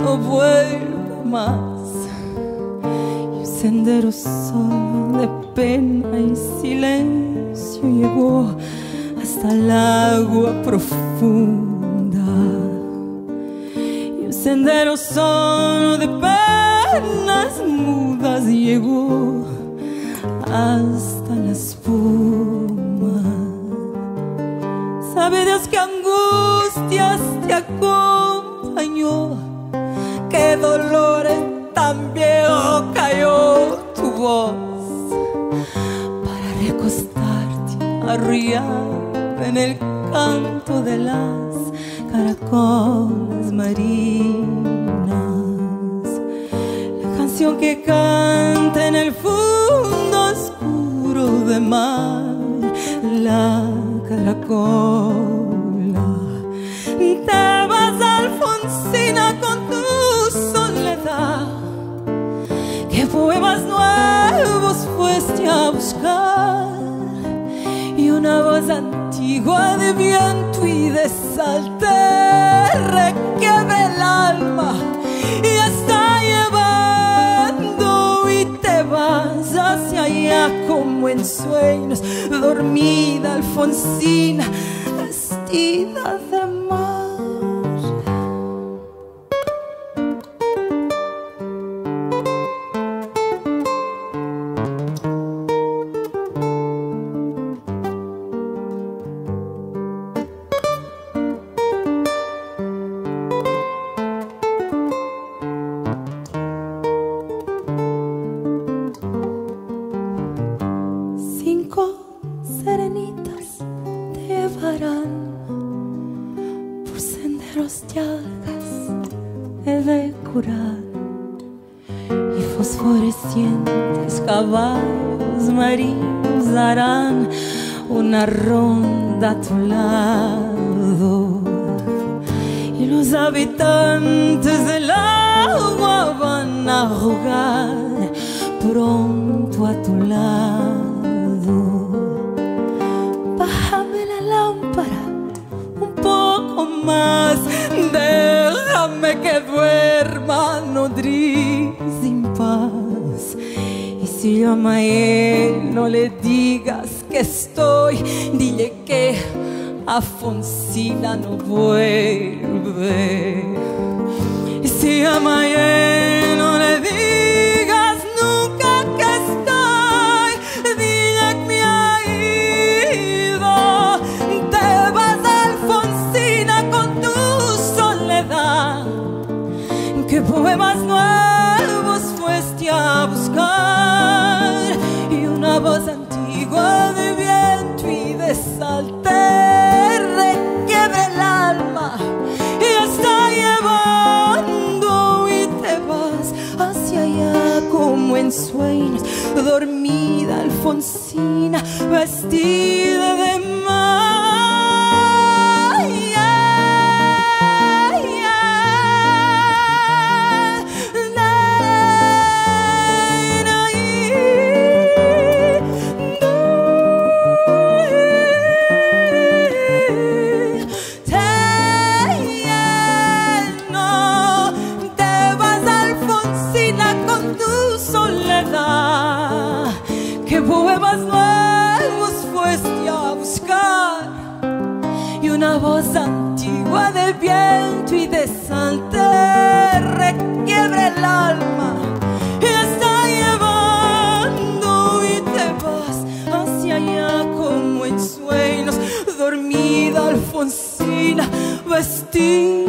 no vuelve más. Y un sendero solo de pena y silencio llegó hasta el agua profunda. Y un sendero solo de penas mudas llegó hasta la espuma. Sabe Dios qué angustias te acompañó, qué dolores tan viejo cayó tu voz para recostarte arrullada en el canto de las caracoles marinas. La canción que canta en el fondo oscuro de mar, la caracola. Te vas, Alfonsina, con tu soledad, que poemas nuevos fuiste a buscar, y una voz antigua de viento y de sal te requiebra el alma y está llevando, y te vas hacia allá como en sueños, dormida Alfonsina, vestida de mar. Serenitas te llevarán por senderos de algas de curar, y fosforecientes caballos marinos harán una ronda a tu lado, y los habitantes del agua van a jugar pronto a tu lado. Bájame la lámpara un poco más, déjame que duerma nodriz sin paz. Y si llama a él, no le digas que estoy, dile que Alfonsina no vuelve. Y si llama a él, no le digas nunca que estoy, dile que me ha ido. Te vas, Alfonsina, con tu soledad, que poemas nuevos fuiste a buscar, y una voz antigua de viento y de sal te requiebra el alma y está llevando, y te vas hacia allá como en sueños, dormida Alfonsina, vestida de mar. Que poemas nuevos fuiste a buscar, y una voz antigua de viento y de sal te requiebra el alma y está llevando, y te vas hacia allá como en sueños, dormida Alfonsina, vestida.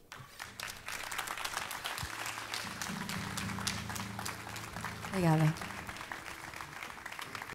Obrigada.